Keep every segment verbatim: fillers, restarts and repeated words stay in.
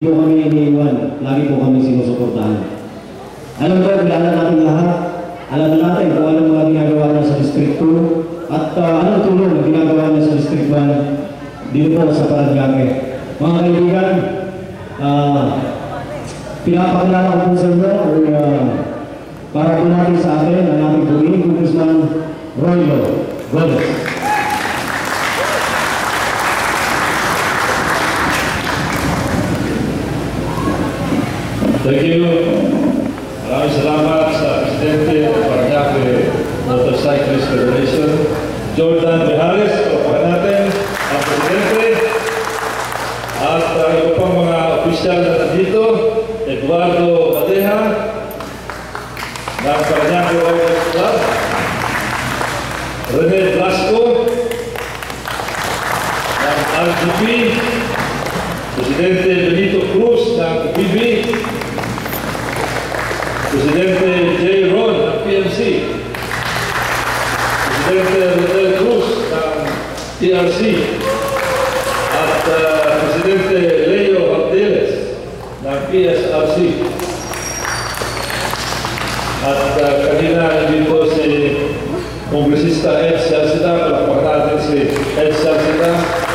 po kami iniiwan, lagi po kami sinusuportahan. Alam ko, kilala natin lahat. Alam na natin kung anong mga ginagawa niya sa District two at uh, anong tulong na ginagawa niya sa District one dito po sa Parañaque. Mga kaibigan, uh, pinapakilala ko po sa inyo or uh, para po natin sa akin ang ating pumili, Congressman Roylo Gomez. Thank you. Maraming salamat sa Presidente ng Parañaque Motorcyclist Federation, Jordan Mijares, kapahan natin ang Presidente, at ang uh, iba pang mga opisyal na nandito, Eduardo Madeja, ng Parañaque Riders Club, Rene Blasco, ng R G P, Presidente Benito Cruz ng P B, Presidente J. Ron ng P M C, Presidente Rodel Cruz ng T R C, at uh, Presidente Leo Abdeles ng P S R C. At uh, kanina hindi po si Kongresista Ed Salcida, palakpakan natin si Ed Salcida,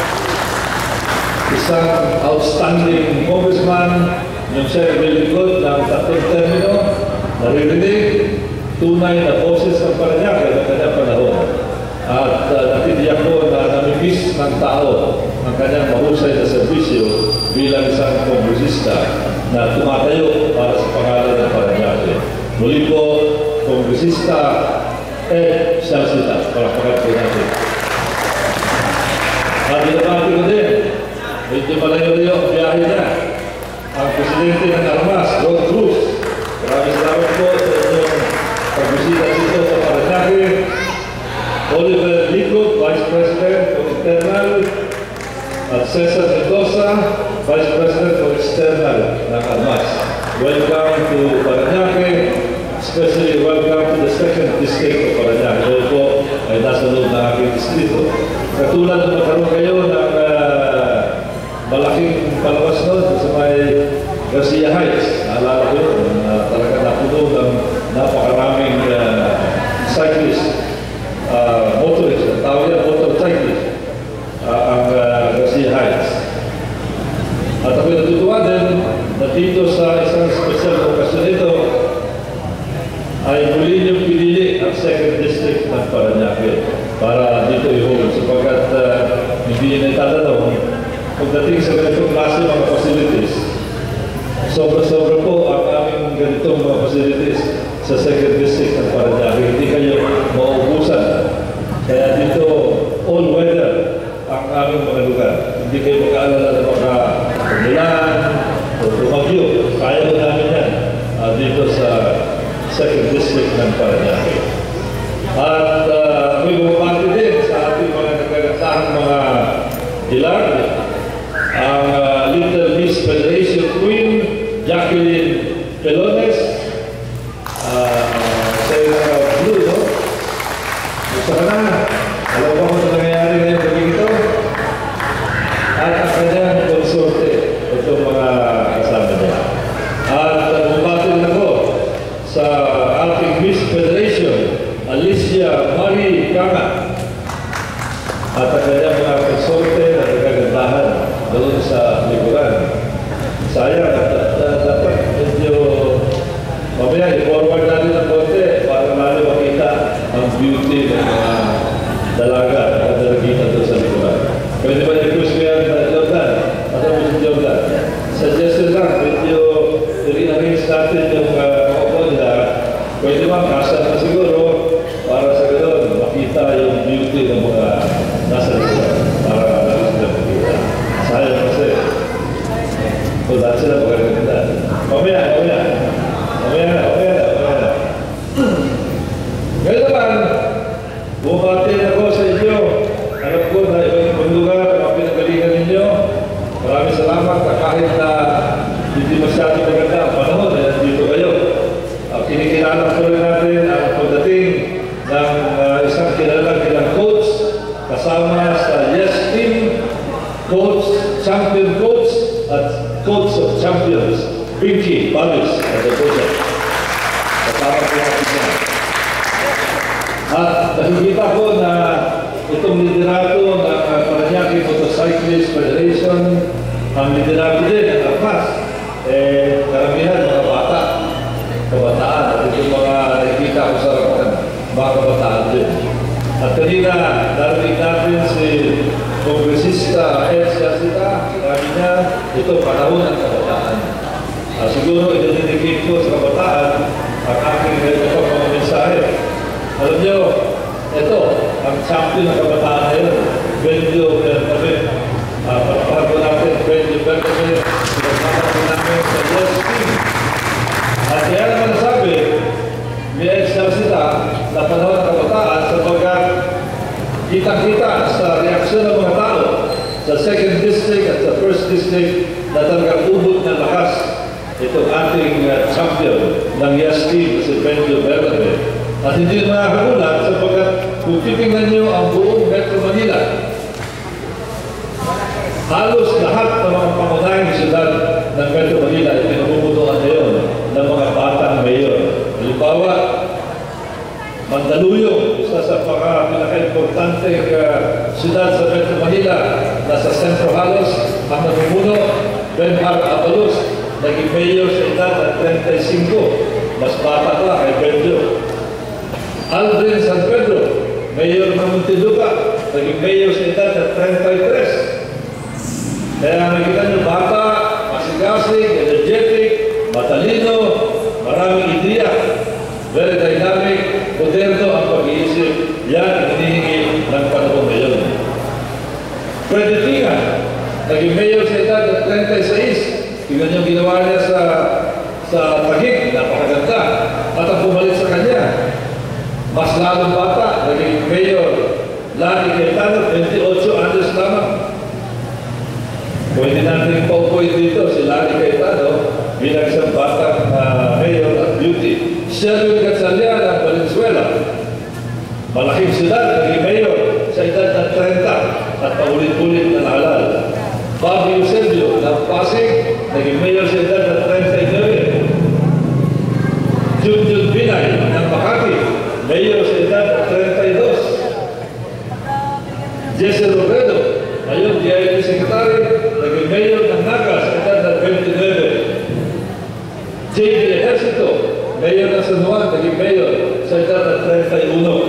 isang outstanding congressman, yung siya ibilingkod ng tatlong termino, naririnig, tunay na boses ng Parañaque ng kanyang panahon. At uh, natitiyak ko na namimiss ng tao ang kanyang mahusay na serbisyo bilang isang kongresista na tumatayo para sa pangalan ng Parañaque. Muli po, Kongresista Ed Salcida, palakpakan po natin. At inabati ko din, medyo malayo-layo ang biyahe niya, ang Presidente ng Armas, Ron Cruz. Maraming salamat po sa inyong pagbisita dito sa Parañaque. Oliver Lico, Vice President of Internal, at Cesar Mendoza, Vice President of External ng Armas. Welcome to Parañaque, especially welcome to the second district of Parañaque. Ito po ay nasa loob ng aking distrito. Katulad na magkaroon kayo ng uh, malaking palabas doon sa may Garcia Heights. Naalala ko yun, na talaga napuno ng napakaraming uh, cyclist, uh, motorist, ang tawag yan, motorcyclist, uh, ang uh, Garcia Heights. At ako'y natutuwa din na dito sa isang special okasyon ito ay muli niyong pinili ang second district ng Parañaque para dito i-hold sapagkat uh, hindi nyo natatanong pagdating sa ganitong klase mga facilities. Sobra-sobra po ang aming ganitong mga facilities sa second district ng Parañaque. Hindi kayo mauubusan. Kaya dito, all-weather ang aming mga lugar. Hindi kayo mag-aalala na baka umulan o tumagyo. Kaya ko namin yan uh, dito sa second district ng Parañaque. At uh, may bumabati din sa ating mga nagkagandahang mga ilang. Ang uh, Little Miss Federation Queen, Jacqueline Pelones, uh, sa uh, blue, no? Gusto ka na? Alam mo kung nangyayari ngayon pagiging ito? At ang kanyang konsorte, itong mga kasama niya. At uh, bumatin ako sa ating Miss Federation, Alicia Marie Kanga. At ang kanyang mga konsorte na nagkagandahan doon sa likuran. Sayang, dapat medyo mamaya i-forward natin ang konti para lalo makita ang beauty ng mga dalaga at dalagita doon sa likuran. Pwede ba i-request mo yan, Jordan? At ang Mister Jordan? Suggestion lang, medyo i-rearrange natin yung kaupo nila. Pwede ba, kasal na siguro para sa gano'n makita yung beauty ng mga nasa likuran para lalo sila makita. Sayang kasi. So, dahil sila magaganda. Mamaya, mamaya. Mamaya na, mamaya na, mamaya na. Ngayon naman, bumabati ako sa inyo. Alam ko na ibang lugar ang pinagalingan ninyo. Maraming salamat na kahit na hindi masyadong maganda ang panahon na dito kayo. Uh, kinikilala ko rin natin ang pagdating ng uh, isang kilalang kilang coach kasama sa Yes Team, coach, champion coach, at coach of champions, Pinky Palis at the Bosa. Kasama po natin siya. At nakikita ko na itong liderato ng uh, Parañaque Motorcyclist Federation, ang liderato din ng Armas, eh, karamihan mga bata, kabataan, at itong mga nakikita ko sa harapan, mga kabataan din. At kanina, narinig natin si Kongresista Ed Siasita, sabi niya, ito panahon ng kabataan. Uh, siguro i-dedicate ko sa kabataan ang aking ito pang mga mensahe. Alam niyo, ito, ang champion ng kabataan na yun, Benjo Bernabe. Uh, Pagpahal ko natin, Benjo Bernabe, sinasama ko namin sa Yes Team. At kaya naman nasabi, ni Ed Siasita, na panahon ng kabataan, sapagkat kitang-kita sa reaksyon ng mga tao sa second district at sa first district na talagang ubod ng lakas itong ating uh, champion ng Yes Team, si Benjo Bernabe. At hindi makakagulat sapagkat kung titingnan nyo ang buong Metro Manila, halos lahat ng mga pangunahing siyudad ng Metro Manila ay pinamumutuan ngayon ng mga batang mayor. Halimbawa, Mandaluyong, isa sa pinaka-importante uh, siyudad sa Metro Manila, nasa Centro Halos, ang namumuno, Benhar Abalos, naging mayor sa edad ng thirty-five, mas bata pa kay Benjo. Aldrin San Pedro, mayor ng Muntinlupa, naging mayor sa edad ng thirty-three. Kaya nakita nyo, bata, masigasig, energetic, matalino, maraming ideya, very dynamic, moderno ang pag-iisip. Yan ang hinihingi ng panahon ngayon. Freddy Tinga, naging mayor sa edad ng thirty-six. Tingnan yung ginawa niya sa sa Taguig, napakaganda. At ang bumalik sa kanya, mas lalong bata, naging mayor Lani Cayetano, twenty-eight anos lamang. Pwede natin paupoy dito si Lani Cayetano bilang isang batang uh, mayor at beauty. Sherwin Gatchalian ng Valenzuela, malaking siyudad, naging mayor sa edad ng thirty at paulit-ulit na naalala. Bobby Eusebio ng Pasig, naging mayor sa edad ng thirty-nine. Junjun Binay ng Makati, mayor sa edad ng thirty-two. Jesse Robredo, ngayon D I P Secretary, naging mayor ng Naga sa edad ng twenty-nine. J D Ejercito, mayor ng San Juan, naging mayor sa edad ng thirty-one.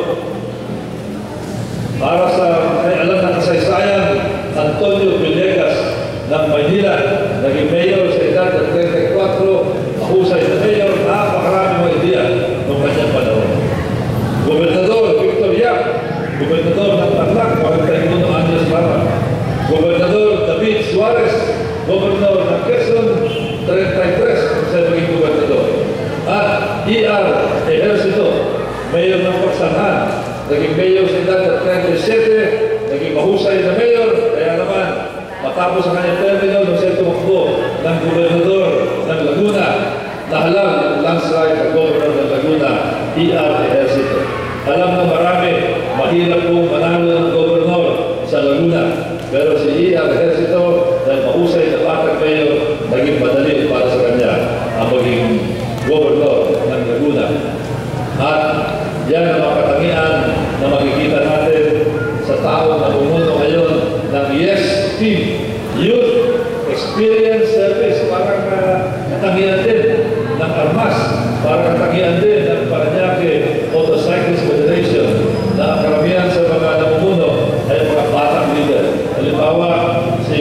Para sa may alam na kasaysayan, Antonio Villegas ng Maynila, naging mayor sa edad ng thirty-four, mahusay na mayor, napakarami mga ideya noong kanyang panahon. Gobernador Victor Yap, Gobernador ng Tarlac, forty-one anos lamang. Gobernador David Suarez, Gobernador ng Quezon, thirty-three, siya naging gobernador. At E R Ejercito, mayor ng Pagsanhan, naging mayor sa edad ng thirty-seven, naging mahusay na mayor, kaya naman matapos ang kanyang terminal nung siya tumakbo ng gobernador ng Laguna, nahalang ng landslide ng gobernador ng Laguna, E R Ejercito. Alam na marami, mahirap pong manalo ng gobernador sa Laguna, pero si E R Ejercito, dahil mahusay na batang mayor, naging madali para sa kanya ang maging gobernador ng Laguna. At yan ang mga katangian na makikita natin sa tao na bumuno ngayon ng Yes Team, Youth Experience Service, parang uh, katangian din ng Armas, parang katangian din ng Parañaque Motorcyclist Federation, na karamihan sa mga namumuno ay mga batang leader. Halimbawa, si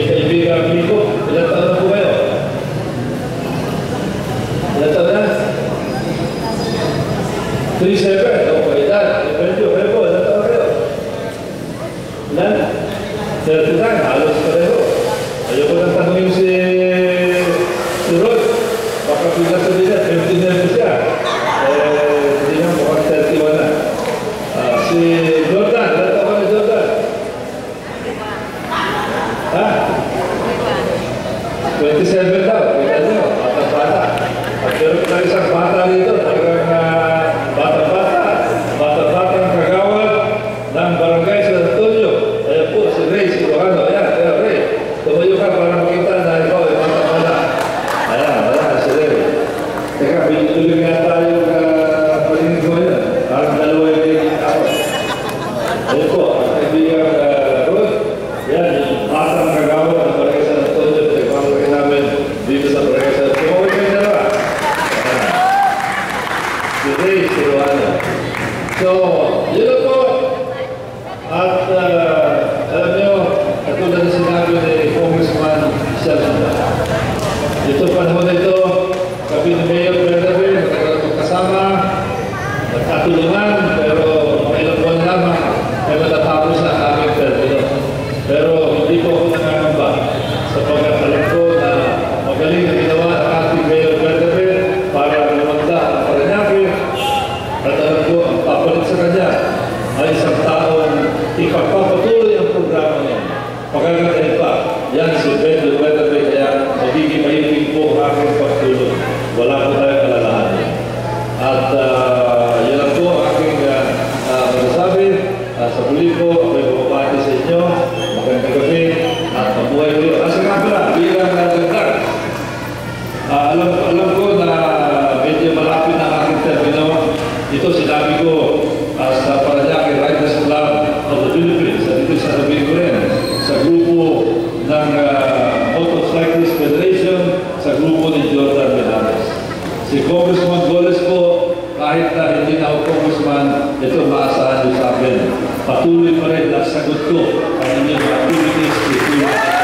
Ito panahon na ito, kami ni Mayor Bernabe, matagal magkasama, nagkatulungan, pero mga ilang buwan lamang ay matatapos na ang aming termino. Pero hindi po ako nangangamba sapagkat alam ko na magaling na ginawa ang ating Mayor Bernabe para lumanda ang Parañaque at alam ko ang papalit sa kanya ay isang taong ipagpapatuloy ang programa niya. Pagkakatayin pa, yan si Mayor Bernabe, kaya magiging mahilig po ang aking pagtulong. Wala po tayong alalahanin. At uh, yan lang po ang aking uh, uh, masasabi. Uh, sa muli po, ako'y bumabati sa inyo. Magandang gabi at mabuhay ko. Kasi nga pala, bilang nagagdag. Uh, alam, alam ko na medyo malapit na ang aking termino. Ito sinabi ko uh, sa Parañaque Riders Club of the Philippines. At ito sasabihin ko rin sa grupo ng uh, Motorcyclist Federation, sa grupo ni Jordan Menares. Si Congressman Goles po, kahit na hindi na ako Congressman, ito maasahan nyo sa akin. Patuloy pa rin na sagot ko ang inyong activities.